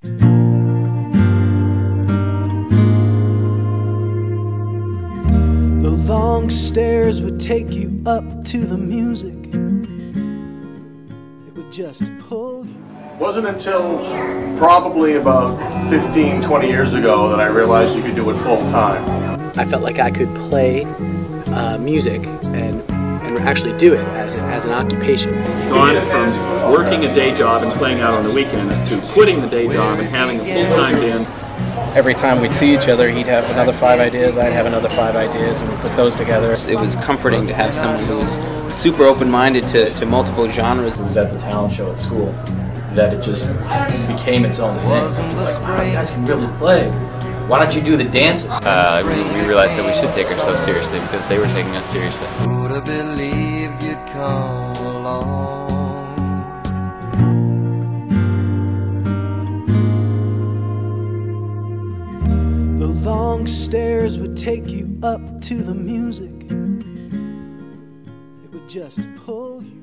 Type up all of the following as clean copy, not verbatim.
The long stairs would take you up to the music. It would just pull you. It wasn't until probably about 15, 20 years ago that I realized you could do it full time. I felt like I could play music and actually do it as an occupation. Gone from working a day job and playing out on the weekends to quitting the day job and having a full-time band. Every time we'd see each other, he'd have another 5 ideas, I'd have another 5 ideas, and we'd put those together. It was comforting to have someone who was super open-minded to multiple genres. It was at the talent show at school that it just became its own thing. Like, wow, you guys can really play. Why don't you do the dances? We realized that we should take ourselves seriously because they were taking us seriously. Who'd have believed you'd come along? The long stairs would take you up to the music. It would just pull you in.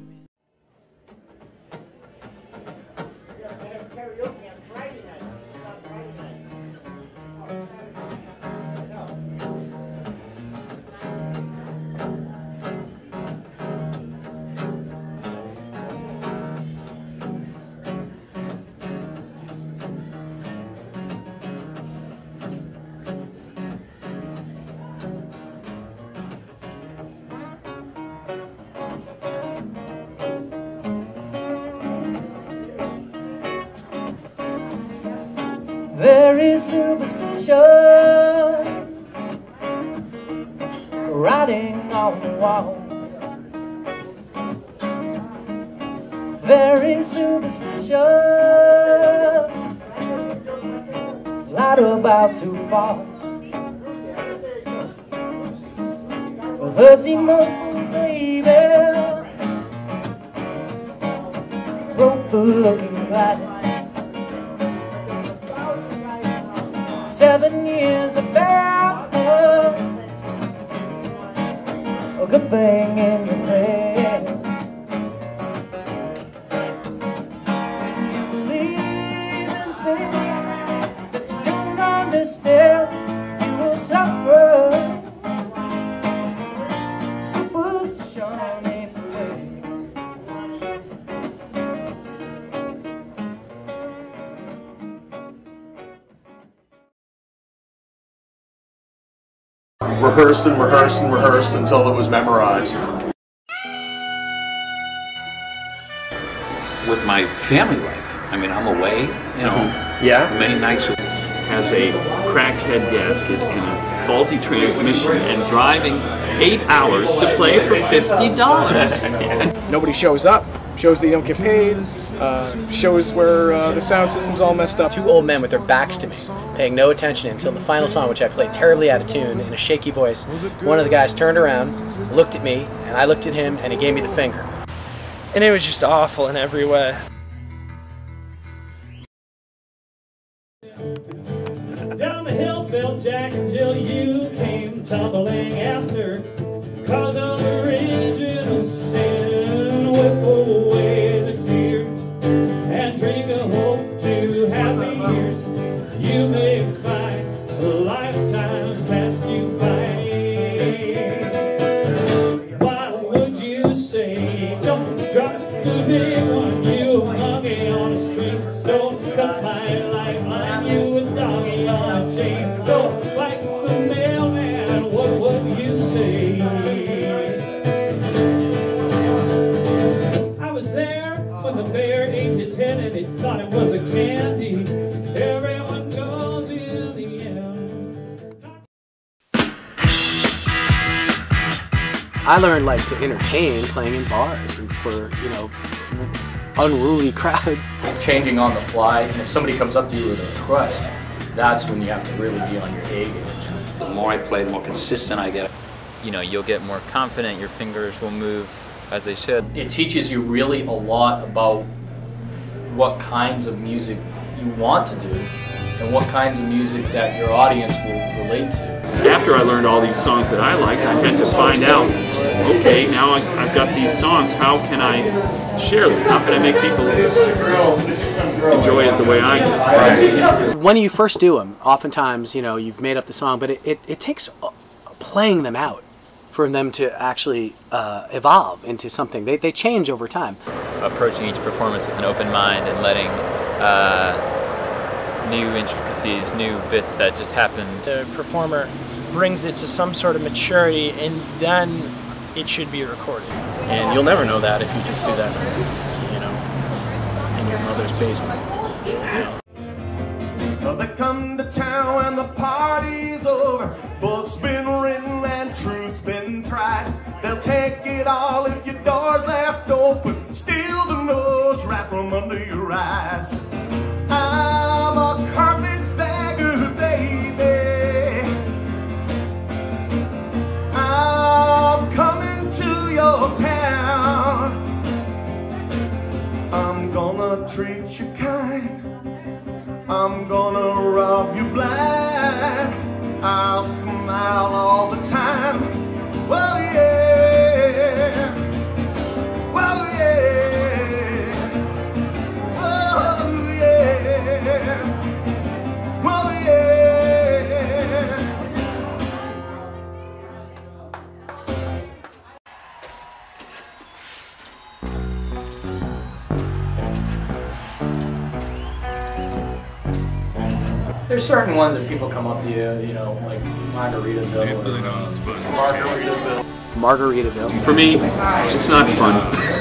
There is superstition writing on the wall. There is superstitious light about to fall. A 13-month baby broke the looking glass. 7 years of bad luck, a good thing in your past. When you believe in things that you don't understand, you will suffer. Superstition ain't the way. Rehearsed and rehearsed and rehearsed until it was memorized. With my family life, I mean, I'm away, you know, many nights. Has a cracked head gasket and a faulty transmission and driving 8 hours to play for $50. Nobody shows up, shows that you don't get paid, shows where the sound system's all messed up. 2 old men with their backs to me, paying no attention until the final song, which I played terribly out of tune in a shaky voice. One of the guys turned around, looked at me, and I looked at him, and he gave me the finger. And it was just awful in every way. Down the hill fell Jack and Jill, you came tumbling after. Cause of original sin, whip away the tears and drink a hope to happy years. You may find lifetimes passed you by. What would you say? Don't drop the big one, you a monkey on a string. Don't cut my lifeline, you a doggy on a chain. Don't like the mailman, what would you say? I was there when the bear ate his head and he thought it was a candy. Everyone goes in the end. I learned like to entertain playing in bars and for, you know, unruly crowds. Changing on the fly, and if somebody comes up to you with a request, that's when you have to really be on your A game. The more I play, the more consistent I get. You know, you'll get more confident, your fingers will move as they should. It teaches you really a lot about what kinds of music you want to do and what kinds of music that your audience will relate to. after I learned all these songs that I liked, I had to find out, okay, now I've got these songs, how can I share them? How can I make people enjoy it the way I do? When you first do them, oftentimes, you know, you've made up the song, but it takes playing them out for them to actually evolve into something. They change over time. Approaching each performance with an open mind and letting new intricacies, new bits that just happened. The performer brings it to some sort of maturity, and then it should be recorded. And you'll never know that if you just do that, you know, in your mother's basement. They come to town and the party's over. Books been written and truth's been tried. They'll take it all if your door's left open. Steal the nose right from under your eyes. I'm a carpetbagger, baby. I'm coming to your town. I'm gonna treat you kind. I'm gonna rob you blind. I'll smile all the time. Well, yeah. Well, yeah. Oh, yeah. Well, yeah. There's certain ones if people come up to you, you know, like Margaritaville. Margaritaville. For me, it's not fun.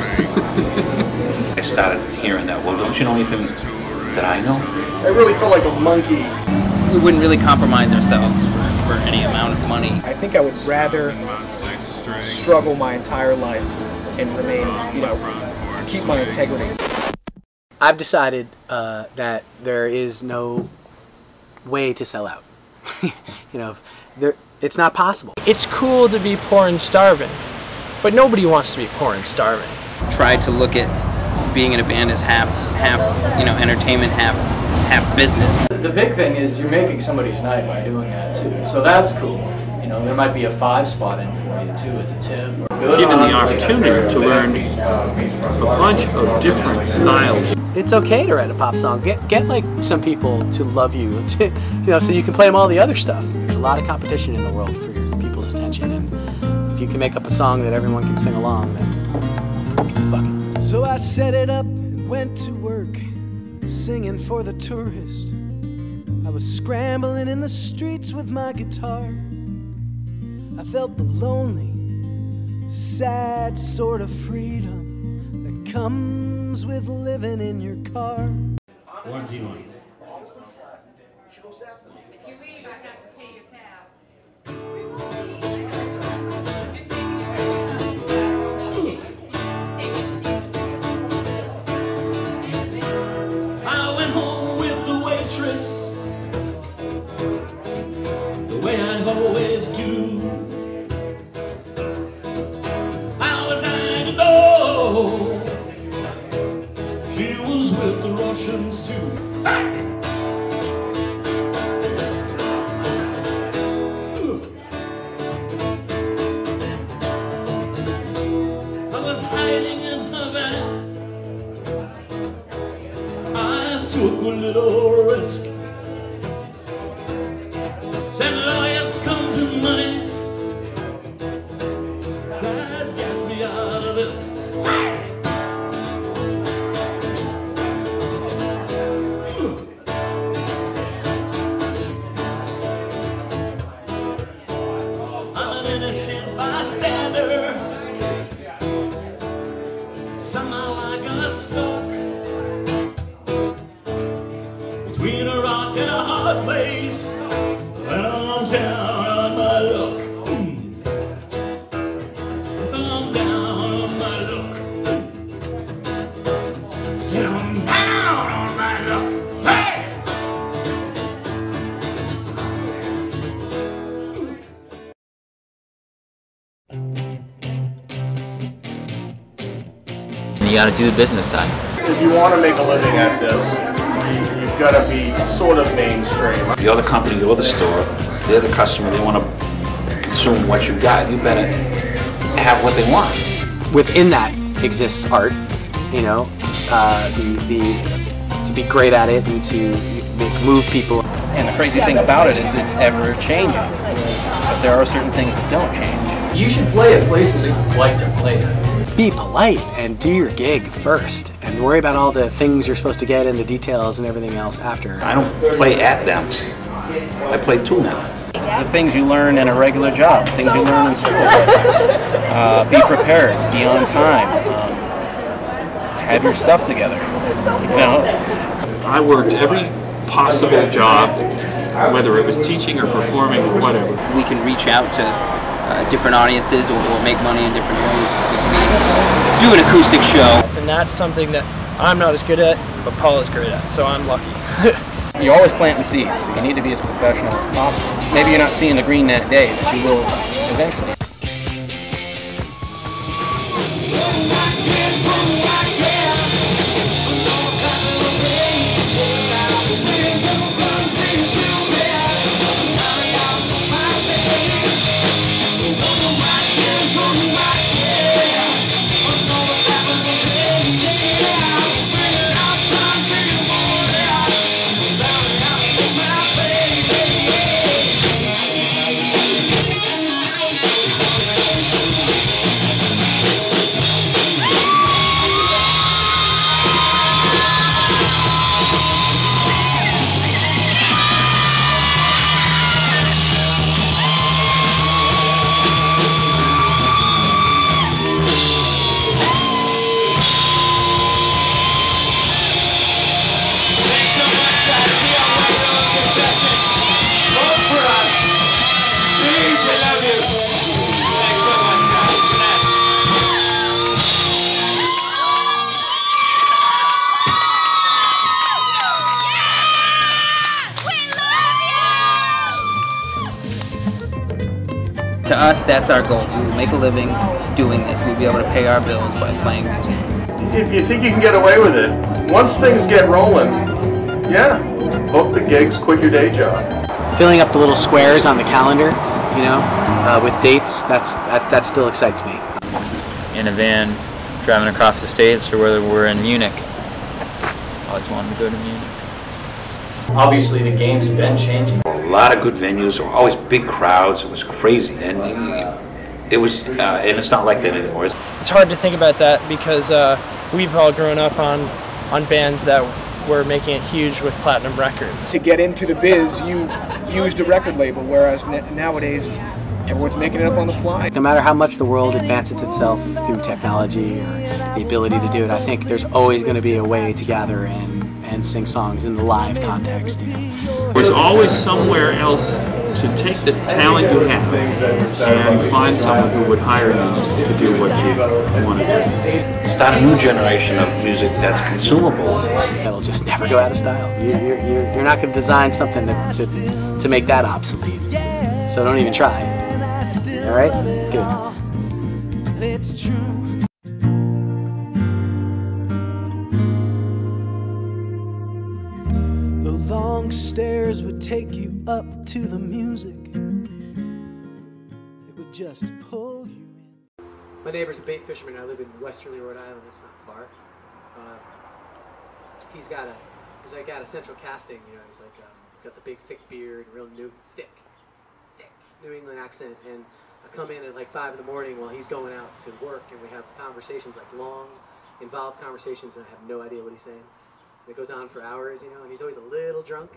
I started hearing that, well, don't you know anything that I know? I really felt like a monkey. We wouldn't really compromise ourselves for any amount of money. I think I would rather struggle my entire life and remain, you know, keep my integrity. I've decided that there is no way to sell out. You know, it's not possible. It's cool to be poor and starving, but nobody wants to be poor and starving. Try to look at being in a band as half, you know, entertainment, half business. The big thing is you're making somebody's night by doing that too, so that's cool. You know, there might be a 5 spot in for you too as a tip. Given the opportunity to learn a bunch of different styles. It's okay to write a pop song. Get like some people to love you, you know, so you can play them all the other stuff. There's a lot of competition in the world for your people's attention, and if you can make up a song that everyone can sing along, then fuck it. So I set it up and went to work, singing for the tourist. I was scrambling in the streets with my guitar. I felt the lonely, sad sort of freedom that comes with living in your car. Onesie one. If you leave, I have to pay your tab. I went home with the waitress, the way I always do. How was I to know she was with the Russians too? I was hiding in Havana. I took a little risk. Said lawyers come to money. Dad, get me out of this. I'm an innocent bystander. Somehow I got stuck between a rock and a hard place, and I'm down on my luck. Yes, I'm down on my luck. Said I'm down on my luck. Hey! You got to do the business side. If you want to make a living at this, you've got to be sort of mainstream. You're the company, you're the store. They're the customer. They want to consume what you got. You better have what they want. Within that exists art, you know, to be great at it and to move people. And the crazy thing about it is it's ever changing. But there are certain things that don't change. You should play at places that you like to play at. Be polite and do your gig first, and worry about all the things you're supposed to get and the details and everything else after. I don't play at them. I play to them. The things you learn in a regular job, things you learn in school. Be prepared, be on time, have your stuff together. You know? I worked every possible job, whether it was teaching or performing or whatever. We can reach out to different audiences or make money in different ways if we do an acoustic show. And that's something that I'm not as good at, but Paul is great at, so I'm lucky. You're always planting seeds, so you need to be as professional as possible. Maybe you're not seeing the green that day, but you will eventually. To us, that's our goal. We will make a living doing this. We'll be able to pay our bills by playing music. If you think you can get away with it, once things get rolling, yeah, book the gigs, quit your day job. Filling up the little squares on the calendar, you know, with dates, that still excites me. In a van, driving across the states, or whether we're in Munich. Always wanted to go to Munich. Obviously, the game's been changing. A lot of good venues. There were always big crowds. It was crazy, and it was, and it's not like that anymore. It's hard to think about that because we've all grown up on bands that were making it huge with platinum records. To get into the biz, you used a record label, whereas nowadays everyone's making it up on the fly. No matter how much the world advances itself through technology or the ability to do it, I think there's always going to be a way to gather and sing songs in the live context. You know? There's always somewhere else to take the talent you have and find someone who would hire you to do what you want to do. Start a new generation of music that's consumable. That'll just never go out of style. You're not going to design something to make that obsolete. So don't even try. All right? Good. It's true. The long stairs would take you up to the music. It would just pull you in. My neighbor's a bait fisherman. I live in Westerly, Rhode Island. It's not far. He's got a central casting. You know, he's like got the big thick beard, real thick New England accent, and I come in at like 5 in the morning while he's going out to work, and we have conversations, like long, involved conversations, and I have no idea what he's saying. And it goes on for hours, you know, and he's always a little drunk.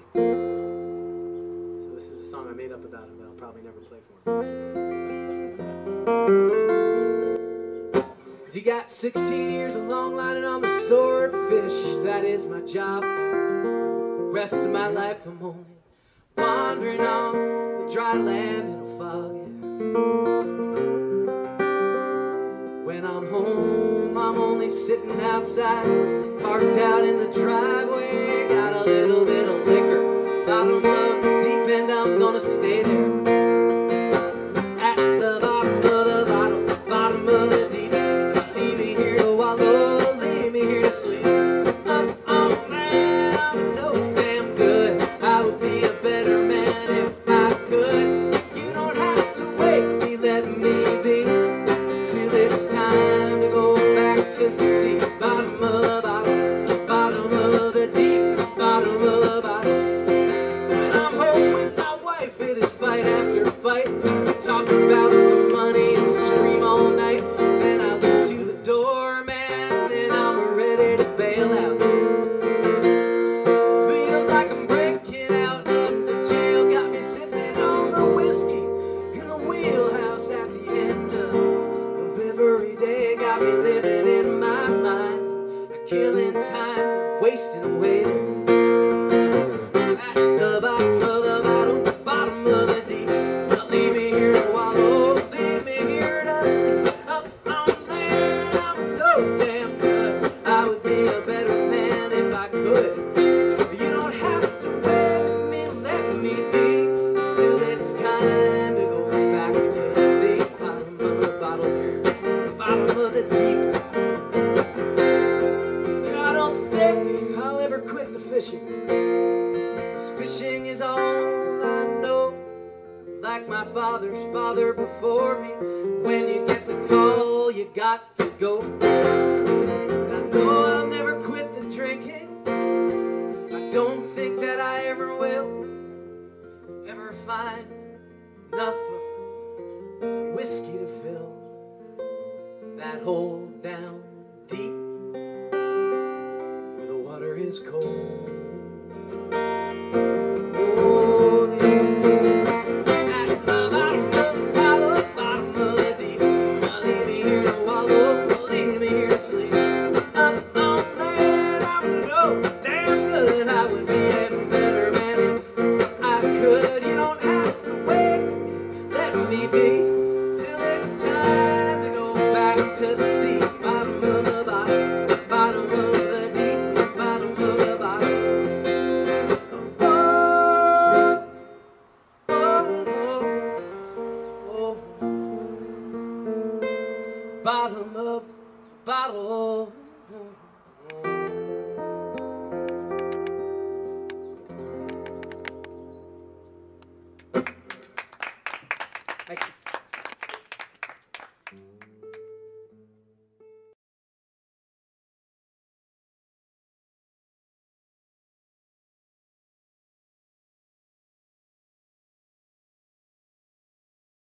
So this is a song I made up about him that I'll probably never play for him. 'Cause he got 16 years of long lining on the swordfish, that is my job. Rest of my life I'm only wandering on the dry land in a fog. When I'm home, I'm only sitting outside, parked out in the driveway. Got a little bit of liquor, bottom of the deep end, I'm gonna stay there. At the bottom of the bottom of the deep end. Leave me here to wallow, leave me here to sleep. Oh man, I'm no damn good. I would be a better man if I could. Fishing is all I know, like my father's father before me. When you get the call, you got to go. I know I'll never quit the drinking. I don't think that I ever will ever find enough of whiskey to fill that hole down deep where the water is cold. Oh, yeah. At the bottom of the deep, leave me here to wallow, leave me here to sleep. Up on that, I know damn good I would be a better man if I could. You don't have to wait for me, let me be till it's time to go back to sea. Bottom of the bottom, bottom of the deep, bottom of the bottom. Bottom of the bottle.